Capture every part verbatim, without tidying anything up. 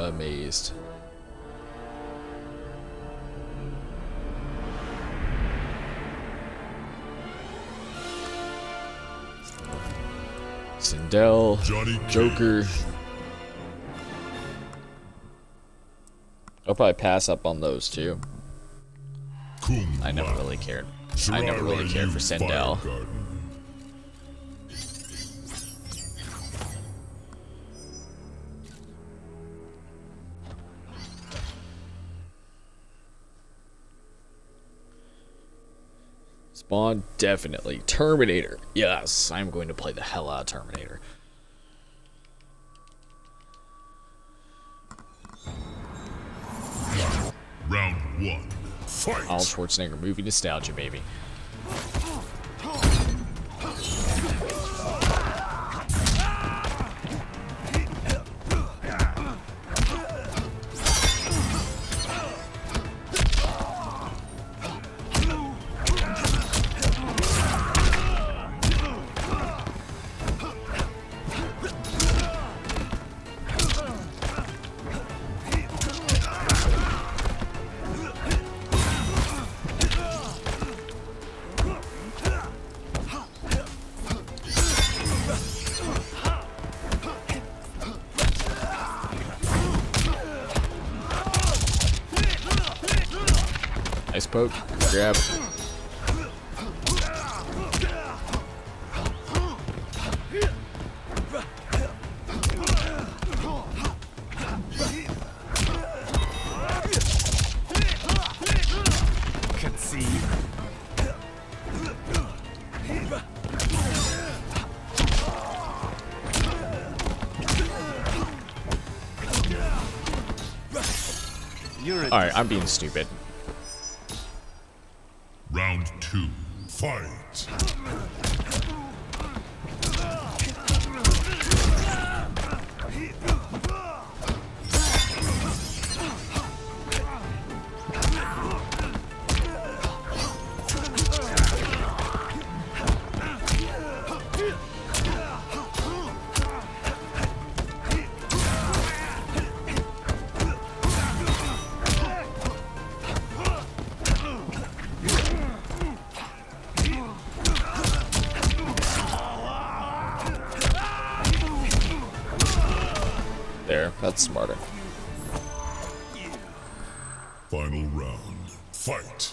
amazed. Sindel, Johnny Joker. I'll probably pass up on those too. Kumba. I never really cared. I never really cared for Sindel. Spawn, definitely. Terminator. Yes, I'm going to play the hell out of Terminator. Round one. Fight. Arnold Schwarzenegger movie nostalgia, baby. Nice poke, grab. Alright, I'm being stupid. Round two. Fight. There, that's smarter. Final round. Fight.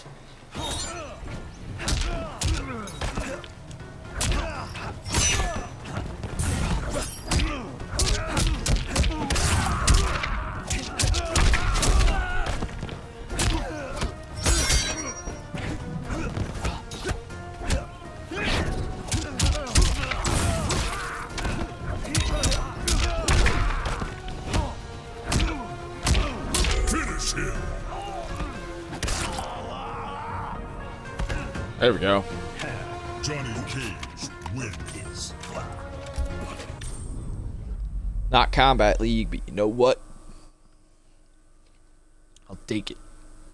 There we go. Johnny Cage wins. Not Combat League, but you know what? I'll take it.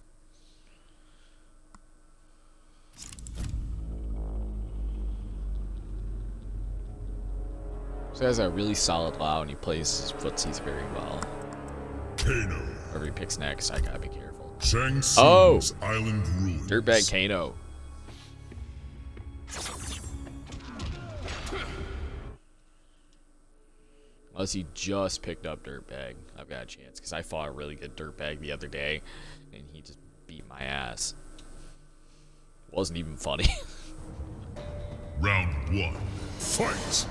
So he has a really solid loud and he plays his footsies very well. Kano. Whoever he picks next, I gotta be careful. Shang Tsung's Oh! Island Ruins. Dirtbag Kano. Unless he just picked up Dirtbag, I've got a chance. Because I fought a really good Dirtbag the other day, and he just beat my ass. Wasn't even funny. Round one. Fight.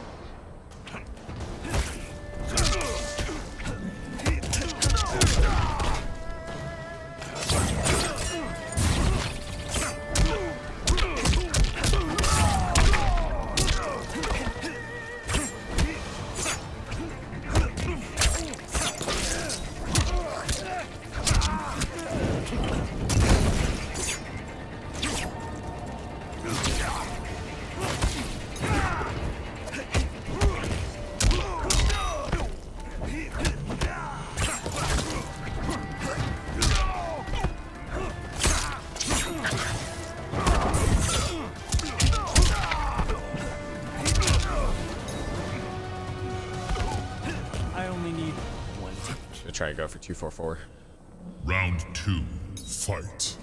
try to go for two four four. Round two, fight.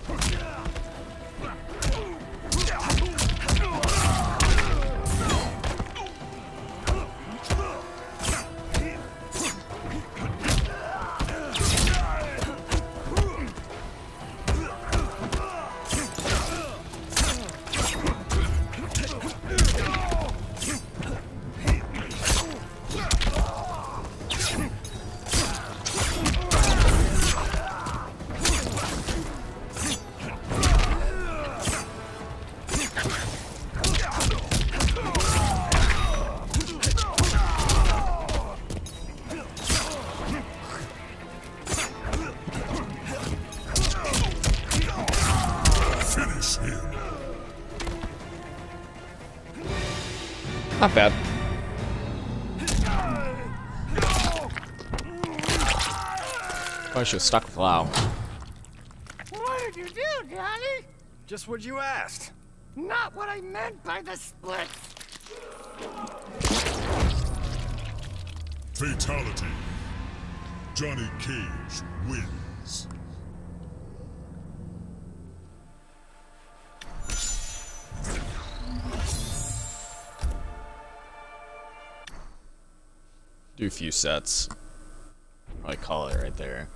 Not bad. I should have stuck with Lau. What did you do, Johnny? Just what you asked. Not what I meant by the splits. Fatality. Johnny Cage wins. Do a few sets. Probably call it right there.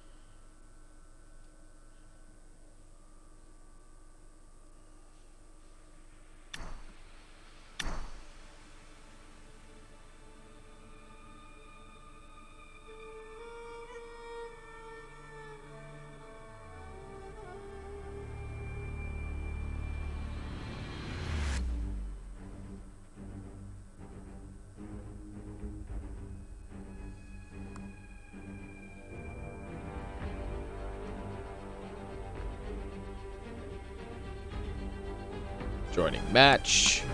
Joining match.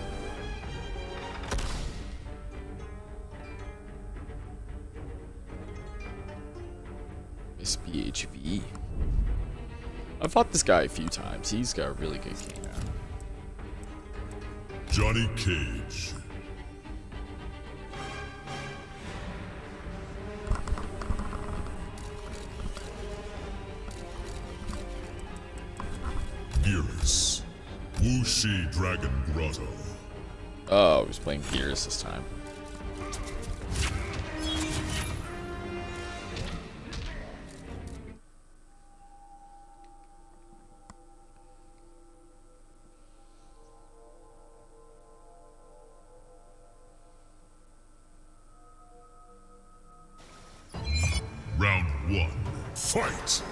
S B H V. I've fought this guy a few times. He's got a really good game now. Johnny Cage. Gears. Wuxi Dragon Grotto. Oh, he's playing Gears this time. Round one, fight!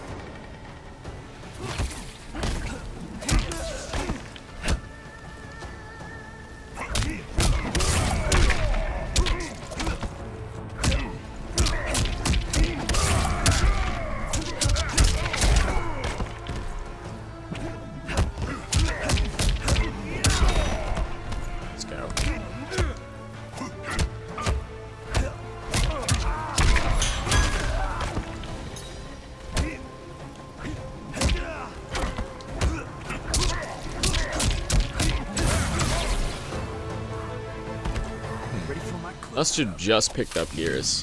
Must have just picked up Gears.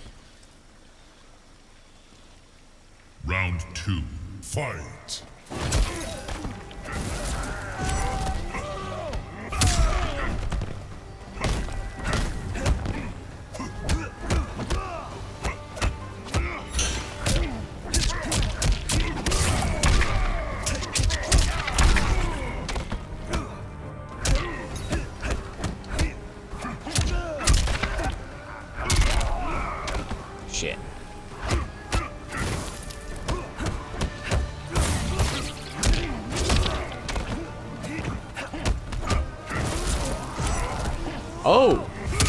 Round two, fight! Shit. Oh!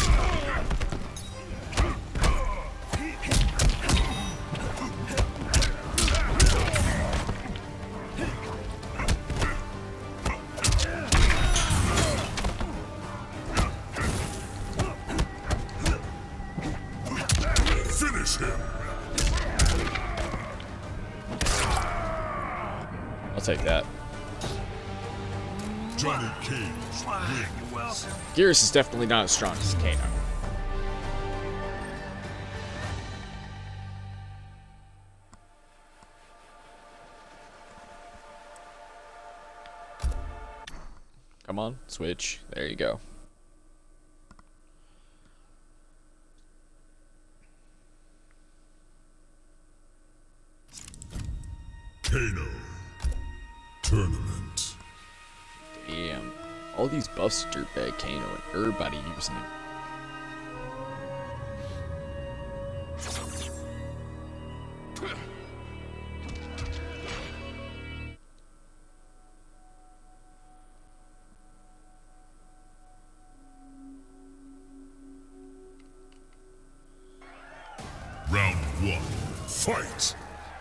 Finish him! I'll take that. Johnny Cage wins. Gears is definitely not as strong as Kano. Come on, switch. There you go. Kano. Tournament. Damn. All these buffs to Dirtbag Kano and everybody using it. Round one. Fight!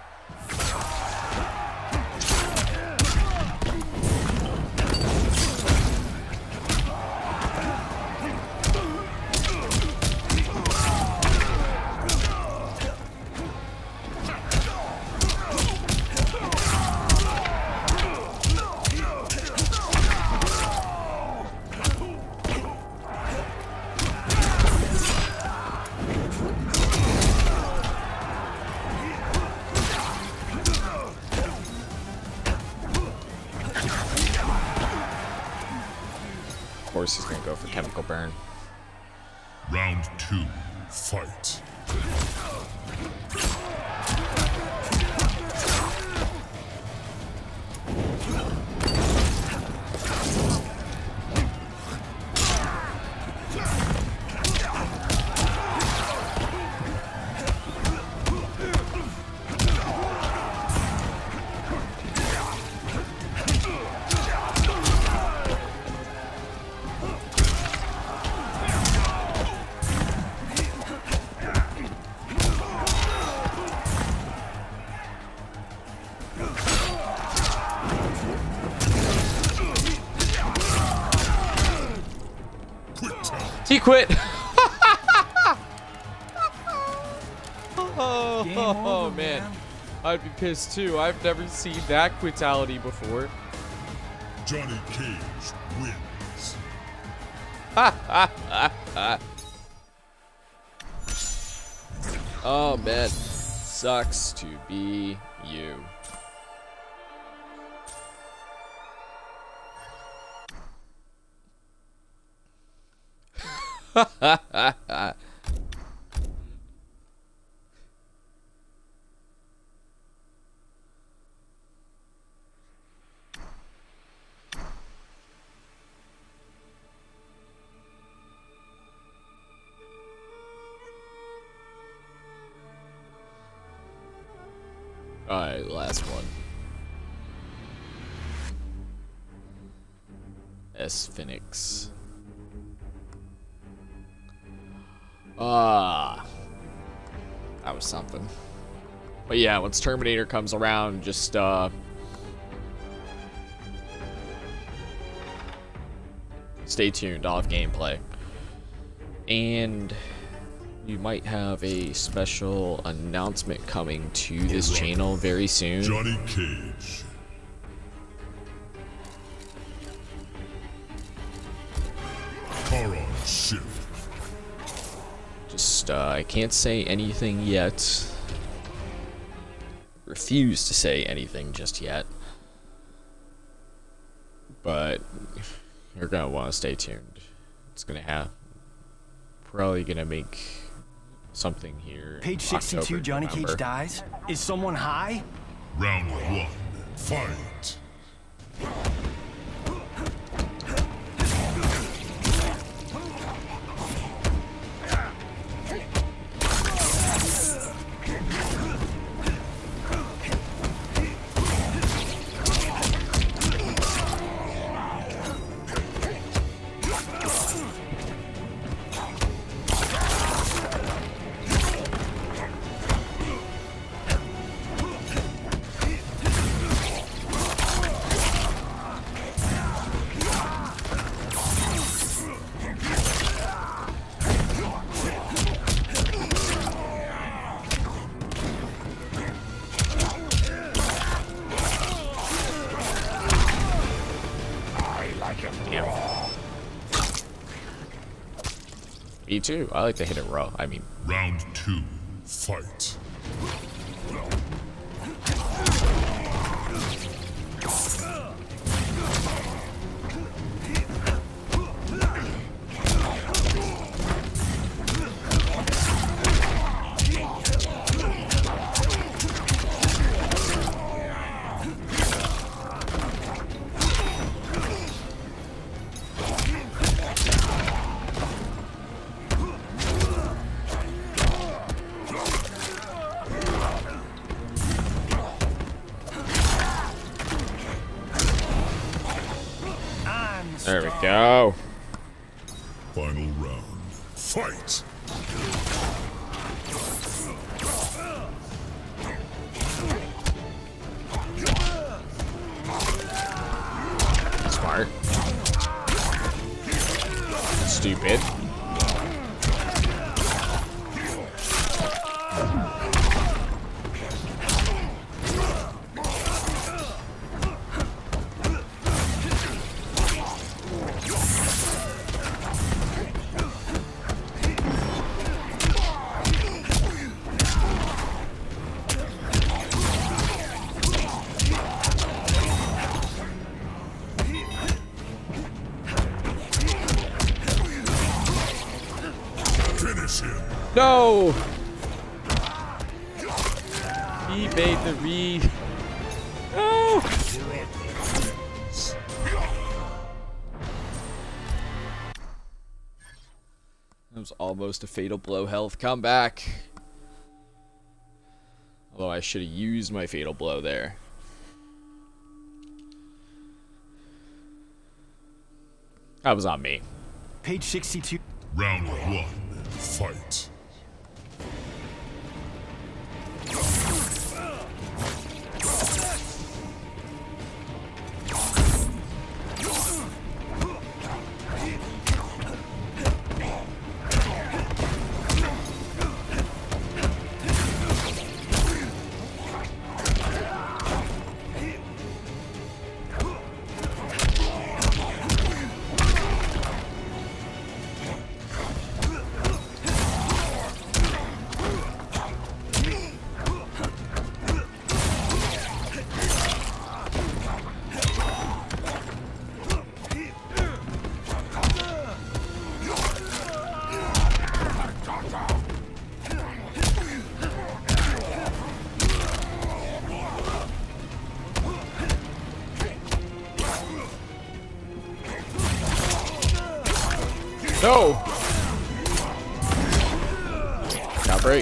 Of course he's gonna go for chemical burn. Round two. Fight. He quit. oh, Game oh, oh, over, man. man. I'd be pissed too. I've never seen that quitality before. Johnny Cage wins. Oh man, sucks to be you. Alright, last one. S Phoenix. Ah, that was something. But yeah, once Terminator comes around, just uh, stay tuned. I'll have gameplay, and you might have a special announcement coming to this channel very soon. Johnny Cage. Kara Shift. Just, uh, I can't say anything yet. Refuse to say anything just yet. But you're gonna want to stay tuned. It's gonna have probably gonna make something here. Page in sixty-two, October, Johnny November. Cage dies? Is someone high? Round one. Fight. Me too. I like to hit it raw. I mean, Round two. Fight. There we go. Final round. Fight! Smart. Stupid. No! He made the read. No! That was almost a fatal blow health comeback. Although I should have used my fatal blow there. That was on me. Page sixty-two. Round one. Fight. No! Now break.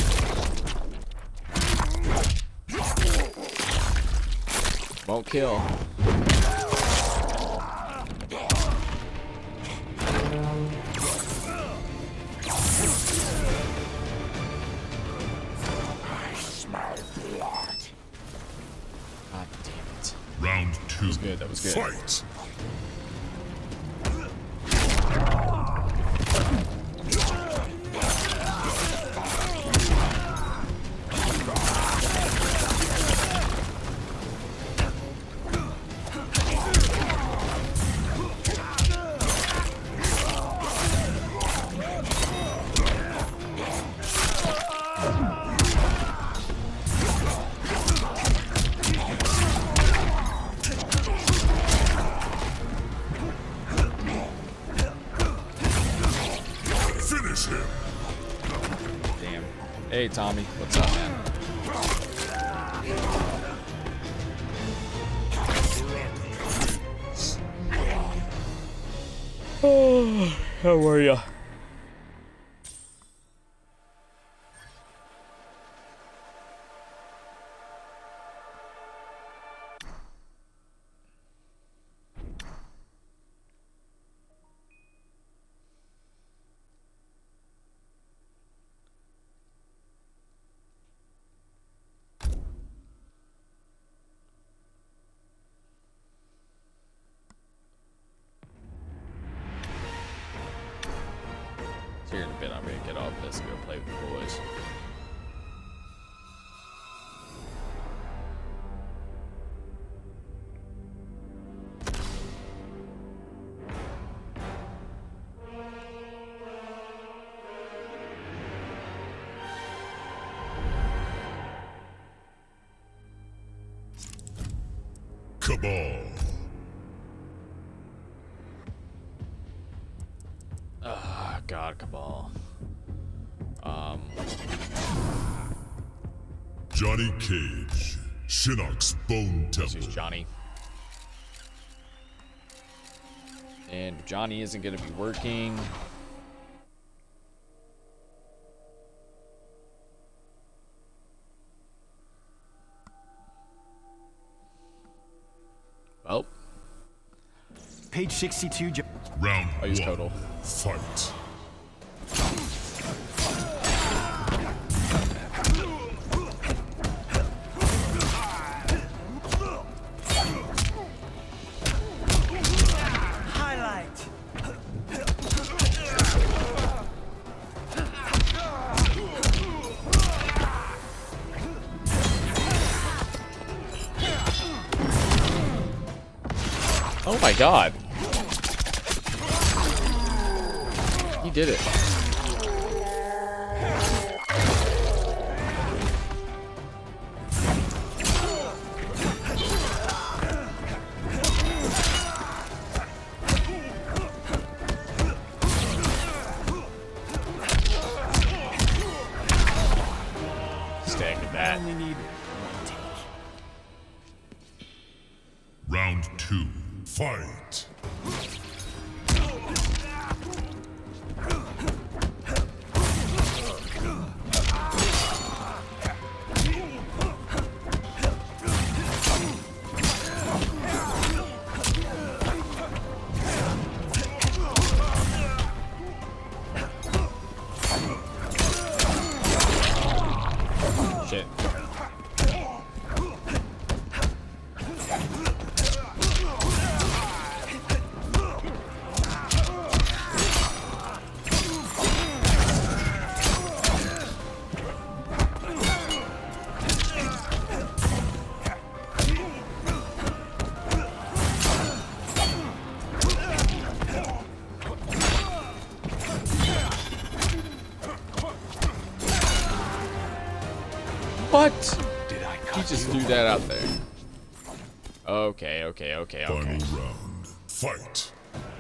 Won't kill. God damn it. Round two. That was good, that was good. Fight! Damn. Hey, Tommy. What's up, man? Oh, how are ya? Here in a bit, I'm gonna get off this and go play with the boys. Cabal. Ah, God, Cabal. Um. Johnny Cage. Shinnok's Bone This Temple. is Johnny. And Johnny isn't gonna be working. Well. Page sixty-two. Jo Round I'll use one. total. Fight. Highlight. Oh my god. He did it. Stack of that. Only need one take. Round two. Fight. Shit. What? Did I He cut just you? threw that out there. Okay, okay, okay, Final okay. round. Fight.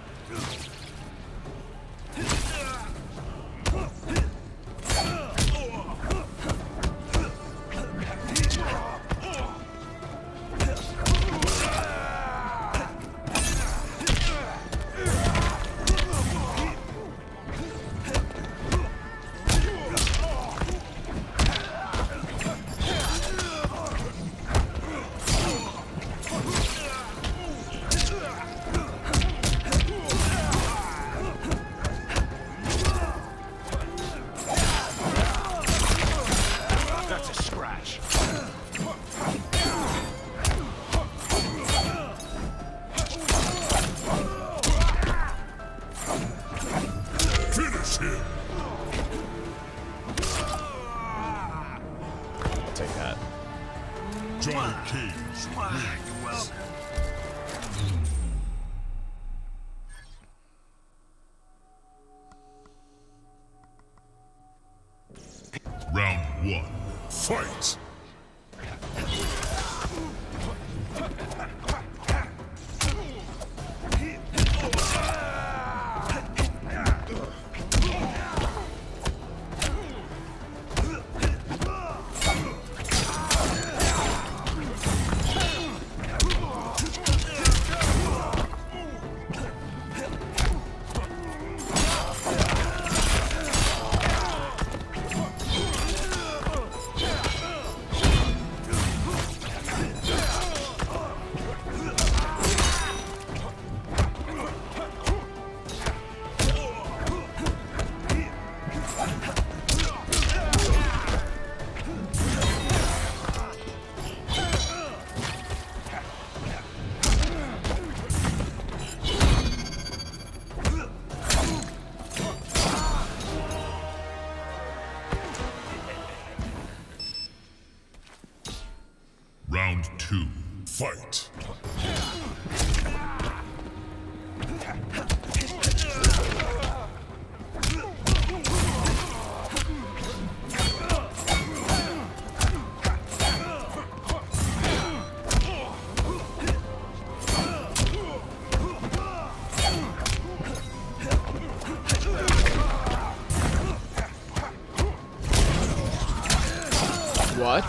That's a scratch. Finish him. I'll take that. Johnny Cage wins. Round one. Fight. Round two. Fight. What?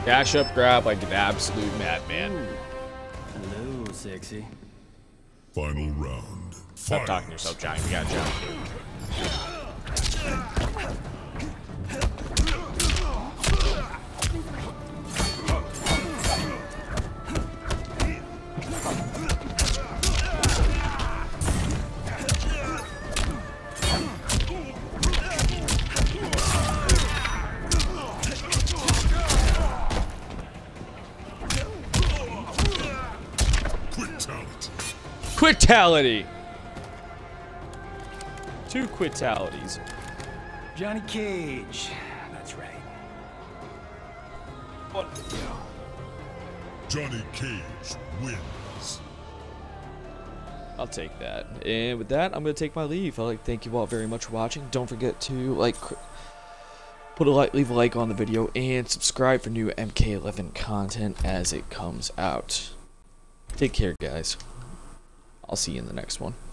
Dash up grab like an absolute madman. Hello, sexy. Final round. Stop Fight. talking to yourself, Johnny. We gotta jump. Quitality! Two quitalities. Johnny Cage. That's right. What? Johnny Cage wins. I'll take that. And with that, I'm going to take my leave. I'd like to thank you all very much for watching. Don't forget to like, put a like, leave a like on the video, and subscribe for new M K eleven content as it comes out. Take care, guys. I'll see you in the next one.